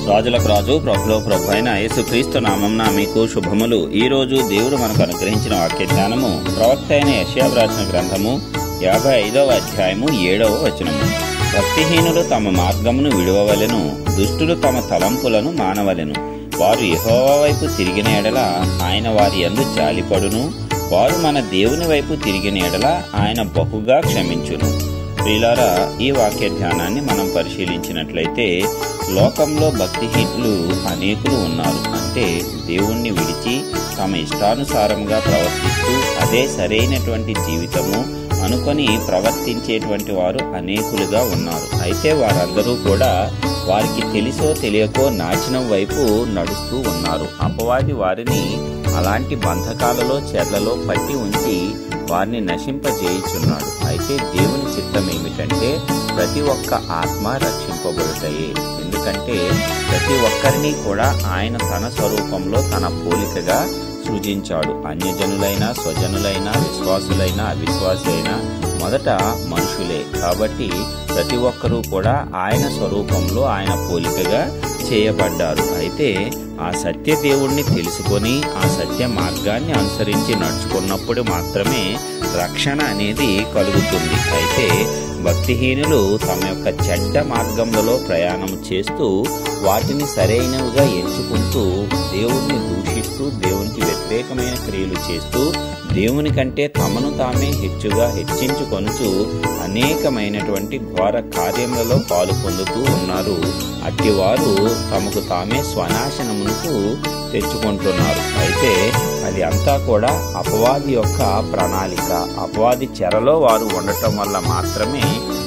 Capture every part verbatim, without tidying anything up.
రాజులకు రాజు ప్రభులో ప్రభు అయిన యేసుక్రీస్తు నామమున మీకు శుభములు. ఈ రోజు దేవుడు మనకు అనుగ్రహించిన వాక్య జ్ఞానము ప్రవక్త అయిన యెషయా వ్రాసిన గ్రంథము యాభై ఐదవ అధ్యాయము ఏడవ వచనము. భక్తిహీనులు తమ మార్గమును విడువవలెను, దుష్టులు తమ తలంపులను మానవలెను. వారు యెహోవా వైపు తిరిగిన ఎడల ఆయన వారి యందు జాలిపడును, వారు మన దేవుని వైపు తిరిగిన ఎడల ఆయన బహుగా క్షమించును. ప్రియులారా, ఈ వాక్య ధ్యానాన్ని మనం పరిశీలించినట్లయితే లోకంలో భక్తిహీనులు అనేకులు ఉన్నారు. అంటే దేవుణ్ణి విడిచి తమ ఇష్టానుసారంగా ప్రవర్తిస్తూ అదే సరైనటువంటి జీవితము అనుకొని ప్రవర్తించేటువంటి వారు అనేకులుగా ఉన్నారు. అయితే వారందరూ కూడా వారికి తెలిసో తెలియకో నాశనం వైపు నడుస్తూ ఉన్నారు. అపవాది వారిని అలాంటి బంధకాలలో చెర్లలో పట్టి ఉంచి వారిని నశింపజేయుచున్నాడు. అయితే దేవుని చిత్తం ఏమిటంటే ప్రతి ఒక్క ఆత్మ రక్షింపబడతాయి. ఎందుకంటే ప్రతి ఒక్కరిని కూడా ఆయన తన స్వరూపంలో తన పోలికగా సృజించాడు. అన్యజనులైనా స్వజనులైనా విశ్వాసులైనా అవిశ్వాసులైనా మొదట మనుషులే. కాబట్టి ప్రతి ఒక్కరూ కూడా ఆయన స్వరూపంలో ఆయన పోలికగా చేయబడ్డారు. అయితే ఆ సత్య దేవుణ్ణి తెలుసుకొని ఆ సత్య మార్గాన్ని అనుసరించి నడుచుకున్నప్పుడు మాత్రమే రక్షణ అనేది కలుగుతుంది. అయితే భక్తిహీనులు తమ యొక్క చెడ్డ మార్గములలో ప్రయాణం చేస్తూ వాటిని సరైనవిగా ఎంచుకుంటూ దేవుణ్ణి దూషిస్తూ దేవునికి వ్యతిరేకమైన క్రియలు చేస్తూ దేవుని కంటే తమను తామే హెచ్చుగా హెచ్చించుకొనుచు అనేకమైనటువంటి ఘోర కార్యములలో పాలు పొందుతూ ఉన్నారు. అట్టివారు తమకు తామే స్వనాశనమునకు తెచ్చుకుంటున్నారు. అయితే అది అంతా కూడా అపవాది యొక్క ప్రణాళిక. అపవాది చెరలో వారు ఉండటం వల్ల మాత్రమే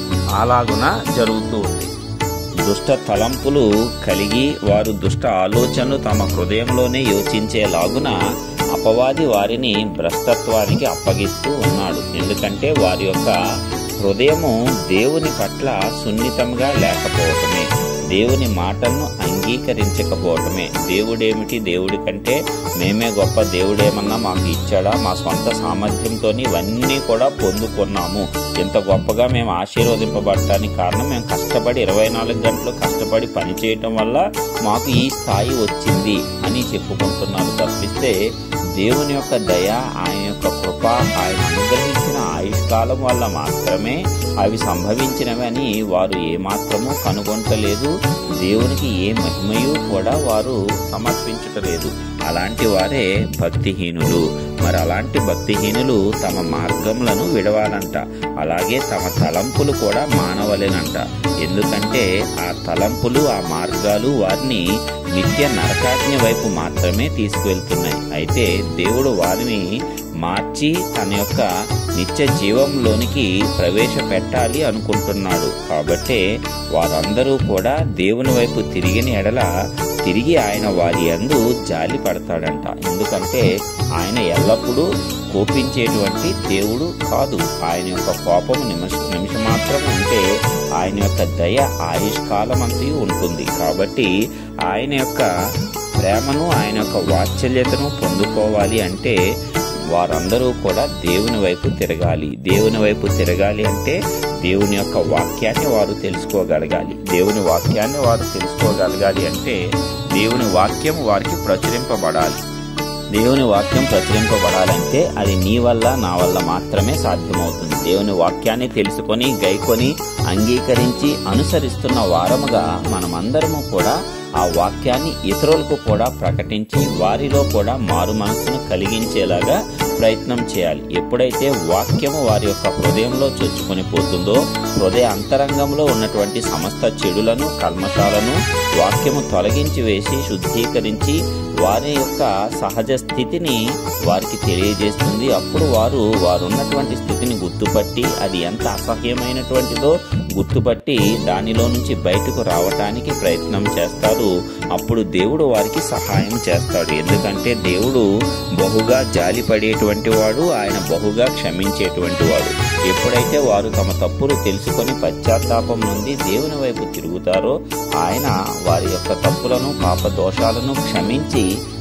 అలాగున జరుగుతూ ఉంది. దుష్ట తలంపులు కలిగి వారు దుష్ట ఆలోచనలు తమ హృదయంలోనే యోచించేలాగున అపవాది వారిని భ్రష్టత్వానికి అప్పగిస్తూ ఉన్నాడు. ఎందుకంటే వారి యొక్క హృదయము దేవుని పట్ల సున్నితంగా లేకపోవటమే, దేవుని మాటలను అంగీకరించకపోవటమే. దేవుడేమిటి, దేవుడి కంటే మేమే గొప్ప, దేవుడేమన్నా మాకు ఇచ్చాడా, మా సొంత సామర్థ్యంతో ఇవన్నీ కూడా పొందుకున్నాము, ఎంత గొప్పగా మేము ఆశీర్వదింపబడటానికి కారణం మేము కష్టపడి ఇరవై నాలుగు గంటలు కష్టపడి పనిచేయటం వల్ల మాకు ఈ స్థాయి వచ్చింది అని చెప్పుకుంటున్నారు. తప్పిస్తే దేవుని యొక్క దయ, ఆయన యొక్క కృప, ఆయన అనుగ్రహించిన ఆయుష్కాలం వల్ల మాత్రమే అవి సంభవించినవని వారు ఏమాత్రమూ కనుగొంటలేదు. దేవునికి ఏ మహిమయు కూడా వారు సమర్పించటలేదు. అలాంటి వారే భక్తిహీనులు. మరి అలాంటి భక్తిహీనులు తమ మార్గములను విడవాలంట, అలాగే తమ తలంపులు కూడా మానవలేనంట. ఎందుకంటే ఆ తలంపులు ఆ మార్గాలు వారిని నిత్య నరకాగ్ని వైపు మాత్రమే తీసుకువెళ్తున్నాయి. అయితే దేవుడు వారిని మార్చి తన యొక్క నిత్య జీవంలోనికి ప్రవేశపెట్టాలి అనుకుంటున్నాడు. కాబట్టే వారందరూ కూడా దేవుని వైపు తిరిగిన ఎడల తిరిగి ఆయన వారి యందు జాలి పడతాడంట. ఎందుకంటే ఆయన ఎల్లప్పుడూ కోపించేటువంటి దేవుడు కాదు. ఆయన యొక్క కోపము నిమిష నిమిషం మాత్రం ఉంటే ఆయన యొక్క దయ ఆయుష్కాలం అంతా ఉంటుంది. కాబట్టి ఆయన యొక్క ప్రేమను ఆయన యొక్క వాత్సల్యతను పొందుకోవాలి అంటే వారందరూ కూడా దేవుని వైపు తిరగాలి. దేవుని వైపు తిరగాలి అంటే దేవుని యొక్క వాక్యాన్ని వారు తెలుసుకోగలగాలి. దేవుని వాక్యాన్ని వారు తెలుసుకోగలగాలి అంటే దేవుని వాక్యం వారికి ప్రచురింపబడాలి. దేవుని వాక్యం ప్రచురింపబడాలంటే అది నీ వల్ల నా వల్ల మాత్రమే సాధ్యమవుతుంది. దేవుని వాక్యాన్ని తెలుసుకొని గైకొని అంగీకరించి అనుసరిస్తున్న వారముగా మనమందరము కూడా ఆ వాక్యాన్ని ఇతరులకు కూడా ప్రకటించి వారిలో కూడా మారు మనస్సును కలిగించేలాగా ప్రయత్నం చేయాలి. ఎప్పుడైతే వాక్యము వారి యొక్క హృదయంలో చొచ్చుకొని పోతుందో హృదయ అంతరంగంలో ఉన్నటువంటి సమస్త చెడులను కల్మషాలను వాక్యము తొలగించి వేసి శుద్ధీకరించి వారి యొక్క సహజ స్థితిని వారికి తెలియజేస్తుంది. అప్పుడు వారు వారు ఉన్నటువంటి స్థితిని గుర్తుపట్టి అది ఎంత అసహ్యమైనటువంటిదో గుర్తుపట్టి దానిలో నుంచి బయటకు రావటానికి ప్రయత్నం చేస్తారు. అప్పుడు దేవుడు వారికి సహాయం చేస్తాడు. ఎందుకంటే దేవుడు బహుగా జాలి పడేటువంటి వాడు, ఆయన బహుగా క్షమించేటువంటి వాడు. ఎప్పుడైతే వారు తమ తప్పులు తెలుసుకొని పశ్చాత్తాపం నుండి దేవుని వైపు తిరుగుతారో ఆయన వారి యొక్క తప్పులను పాప దోషాలను క్షమించి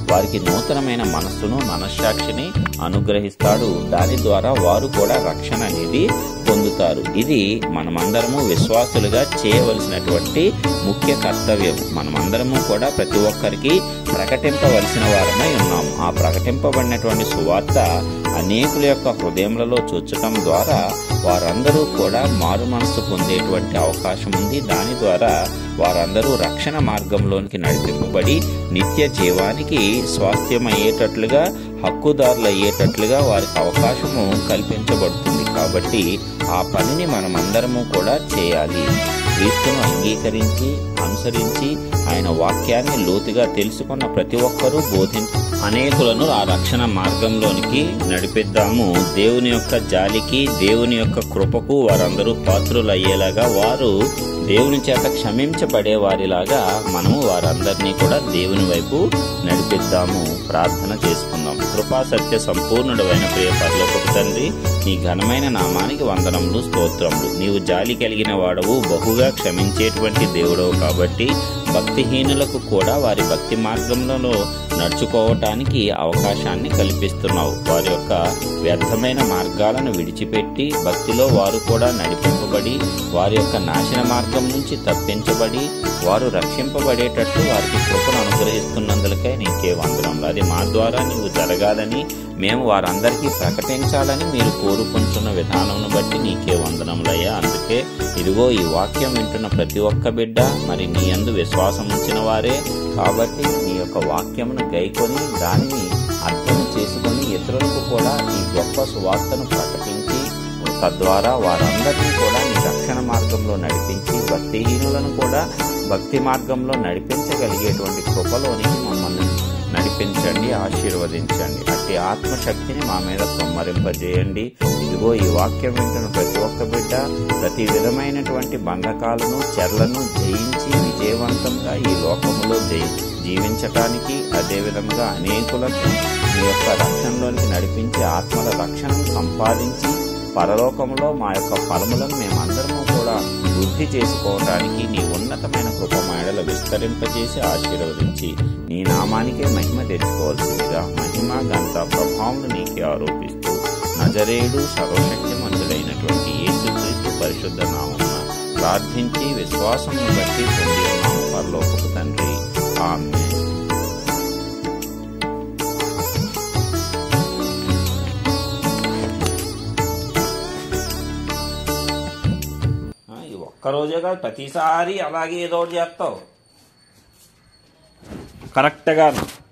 వారికి నూతనమైన మనస్సును మనశ్శాక్షిని అనుగ్రహిస్తాడు. దాని ద్వారా వారు కూడా రక్షణ అనేది పొందుతారు. ఇది మనమందరము విశ్వాసులుగా చేయవలసినటువంటి ముఖ్య కర్తవ్యం. మనమందరము కూడా ప్రతి ఒక్కరికి ప్రకటింపవలసిన వారమై ఉన్నాము. ఆ ప్రకటింపబడినటువంటి సువార్త అనేకుల యొక్క హృదయములలో చొచ్చటం ద్వారా వారందరూ కూడా మారు మనస్సు పొందేటువంటి అవకాశం ఉంది. దాని ద్వారా వారందరూ రక్షణ మార్గంలోనికి నడిపింపబడి నిత్య జీవానికి స్వాస్థ్యమయ్యేటట్లుగా, హక్కుదారులు అయ్యేటట్లుగా వారికి అవకాశము కల్పించబడుతుంది. కాబట్టి ఆ పనిని మనమందరము కూడా చేయాలి. క్రీస్తును అంగీకరించి అనుసరించి ఆయన వాక్యాన్ని లోతుగా తెలుసుకున్న ప్రతి ఒక్కరూ బోధించి అనేకులను ఆ రక్షణ మార్గంలోనికి నడిపిద్దాము. దేవుని యొక్క జాలికి, దేవుని యొక్క కృపకు వారందరూ పాత్రులు అయ్యేలాగా, వారు దేవుని చేత క్షమించబడే వారిలాగా మనము వారందరినీ కూడా దేవుని వైపు నడిపిద్దాము. ప్రార్థన చేసుకుందాం. కృపా సత్య సంపూర్ణుడు అయిన ప్రియ పరలోకపు తండ్రి, నీ ఘనమైన నామానికి వందనములు, స్తోత్రములు. నీవు జాలి కలిగిన వాడవు, బహుగా క్షమించేటువంటి దేవుడవు. కాబట్టి భక్తిహీనులకు కూడా వారి భక్తి మార్గంలో నడుచుకోవటానికి అవకాశాన్ని కల్పిస్తున్నావు. వారి యొక్క వ్యర్థమైన మార్గాలను విడిచిపెట్టి భక్తిలో వారు కూడా నడిపింపబడి వారి యొక్క నాశన మార్గం నుంచి తప్పించబడి వారు రక్షింపబడేటట్లు వారికి కృపను అనుగ్రహిస్తున్నందులకై నీకే వందనములు. అది మా ద్వారా నీవు జరగాలని, మేము వారందరికీ ప్రకటించాలని మీరు కోరుకుంటున్న విధానంను బట్టి నీకే వందనములయ్యా. అందుకే ఇదిగో ఈ వాక్యం వింటున్న ప్రతి ఒక్క బిడ్డ మరి నీ యందు విశ్వాసం ఉంచిన వారే. కాబట్టి నీ యొక్క వాక్యమును గైకొని దానిని అర్థం చేసుకొని ఇతరులకు కూడా ఈ గొప్ప సువార్తను ప్రకటించి తద్వారా వారందరినీ కూడా నీ రక్షణ మార్గంలో నడిపించి భక్తిహీనులను కూడా భక్తి మార్గంలో నడిపించగలిగేటువంటి కృపలోనికి మమ్మల్ని నడిపించండి, ఆశీర్వదించండి. అట్టి ఆత్మశక్తిని మా మీద సొమ్మరింపజేయండి. ఇదిగో ఈ వాక్యం వింటున్న ప్రతి ఒక్క బిడ్డ ప్రతి విధమైనటువంటి బంధకాలను, చెర్లను జయించి విజయవంతంగా ఈ లోకములో జయి జీవించటానికి, అదేవిధంగా అనేకులకు మీ యొక్క రక్షణలోనికి నడిపించి ఆత్మల రక్షణను సంపాదించి పరలోకంలో మా యొక్క ఫలములను మేమందరము కూడా వృద్ధి చేసుకోవటానికి నీ ఉన్నతమైన కృప మా ఎడల విస్తరింపజేసి ఆశీర్వదించి నీ నామానికే మహిమ తెచ్చుకోవాల్సిందిగా మహిమ ఘనత ప్రభావం నీకే ఆరోపిస్తూ నజరేయుడు సర్వశక్తిమంతుడైనటువంటి యేసుక్రీస్తు పరిశుద్ధ నామమున ప్రార్థించి విశ్వాసమును బట్టి పొంది ఉన్నాము పరలోకపు తండ్రి. ఆమేన్. ఒక్కరోజే కాదు, ప్రతిసారి అలాగే ఏదో ఒకటి చేస్తావు. కరెక్ట్గా